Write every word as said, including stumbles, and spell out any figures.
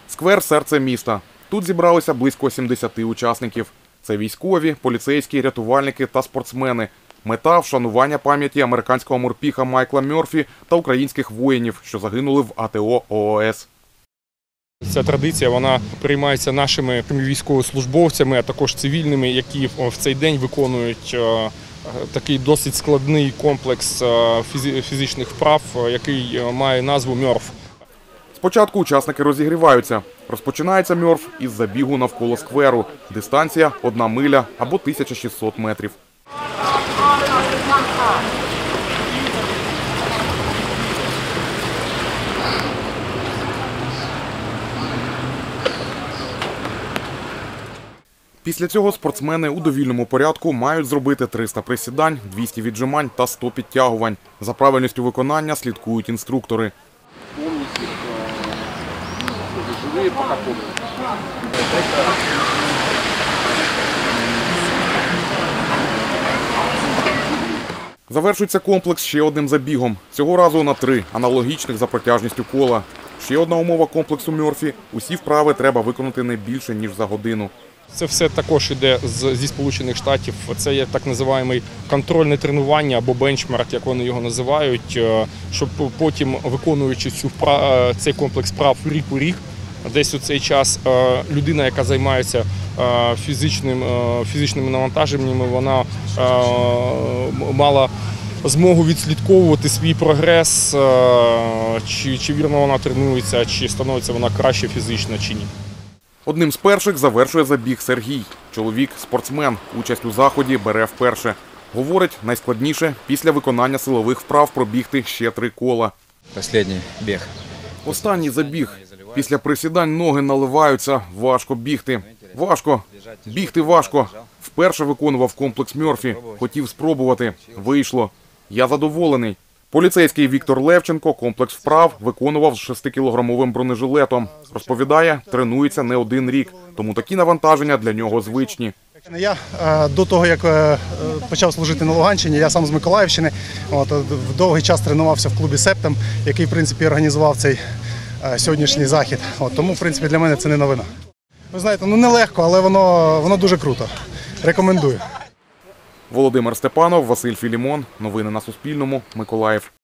Сквер – серце міста. Тут зібралося близько сімдесяти учасників. Це військові, поліцейські, рятувальники та спортсмени. Мета – вшанування пам'яті американського морпіха Майкла Мерфі та українських воїнів, що загинули в АТО ООС. Ця традиція вона приймається нашими військовослужбовцями, а також цивільними, які в цей день виконують такий досить складний комплекс фізичних вправ, який має назву Мерф. Спочатку учасники розігріваються. Розпочинається Мерф із забігу навколо скверу. Дистанція – одна миля або тисяча шістсот метрів. Після цього спортсмени у довільному порядку мають зробити триста присідань, двісті віджимань та сто підтягувань. За правильністю виконання слідкують інструктори. Завершується комплекс ще одним забігом. Цього разу на три, аналогічних за протяжністю кола. Ще одна умова комплексу Мерфі – усі вправи треба виконати не більше, ніж за годину. Це все також йде зі Сполучених Штатів. Це є так називаємий контрольне тренування або бенчмарк, як вони його називають, щоб потім, виконуючи цю вправ, цей комплекс вправ рік у рік, десь у цей час людина, яка займається фізичним, фізичними навантаженнями, вона мала змогу відслідковувати свій прогрес, чи, чи вірно вона тренується, чи становиться вона краще фізично, чи ні. Одним з перших завершує забіг Сергій. Чоловік – спортсмен. Участь у заході бере вперше. Говорить, найскладніше – після виконання силових вправ пробігти ще три кола. Останній біг. Останній забіг. Після присідань ноги наливаються. Важко бігти. Важко. Бігти важко. Вперше виконував комплекс Мерфі. Хотів спробувати. Вийшло. Я задоволений. Поліцейський Віктор Левченко комплекс вправ виконував з шестикілограмовим бронежилетом. Розповідає, тренується не один рік, тому такі навантаження для нього звичні. Я до того, як почав служити на Луганщині, я сам з Миколаївщини, от, довгий час тренувався в клубі «Септем», який, в принципі, організував цей сьогоднішній захід. От, тому, в принципі, для мене це не новина. Ви знаєте, ну нелегко, але воно, воно дуже круто. Рекомендую. Володимир Степанов, Василь Філімон. Новини на Суспільному. Миколаїв.